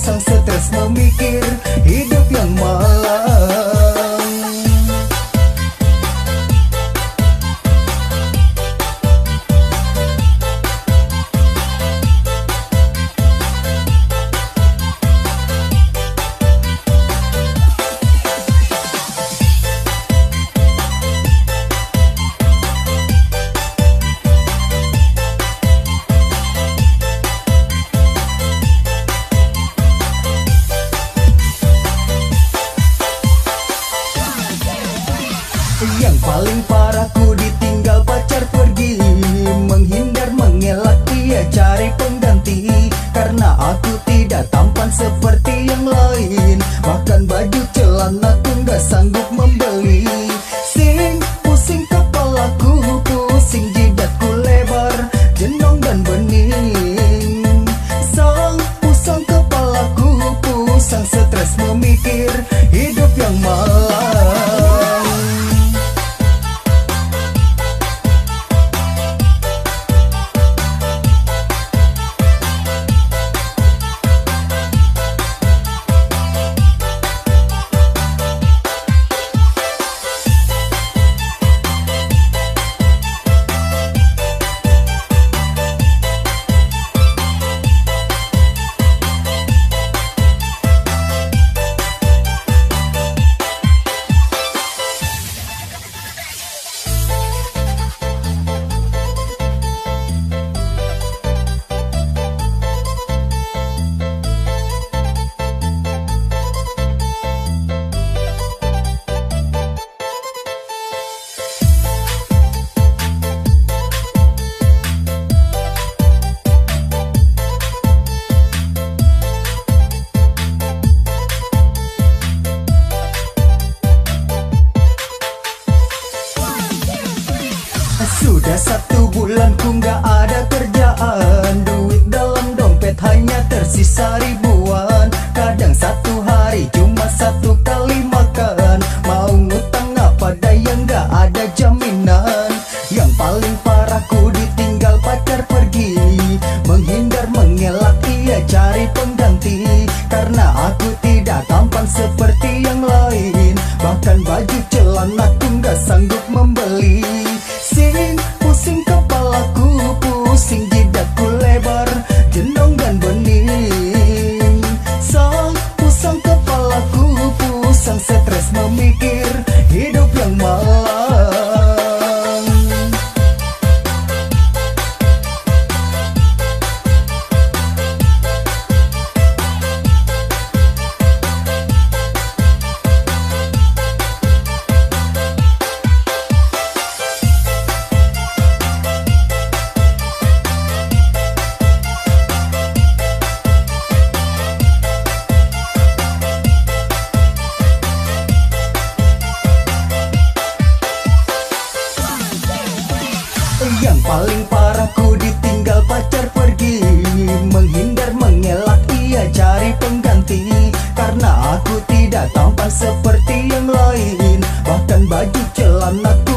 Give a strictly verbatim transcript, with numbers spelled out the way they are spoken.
pusing stres memikir hidup yang malang. Yang paling parah ku ditinggal pacar pergi, menghindar mengelak dia cari pengganti. Karena aku tidak tampan seperti yang lain, bahkan baju celana ku gak sanggup membeli. Sing pusing kepalaku, pusing jidatku lebar, jenong dan bening. Sang pusing kepalaku, pusing stres memikir hidup yang malang. Sudah satu bulan ku gak ada kerjaan, duit dalam dompet hanya tersisa ribuan. Kadang satu hari cuma satu kali makan, mau ngutang apa daya gak ada jaminan. Yang paling parah ku ditinggal pacar pergi, menghindar mengelak ia cari pengganti. Karena aku tidak tampan seperti yang lain, bahkan baju celana ku gak sanggup membeli. Sing pusing kepalaku, pusing jidatku lebar, jenong dan bening. Sang pusing kepalaku, pusing stres memikir hidup yang malang. Yang paling parah ku ditinggal pacar pergi, menghindar mengelak ia cari pengganti. Karena aku tidak tampan seperti yang lain, bahkan baju celana ku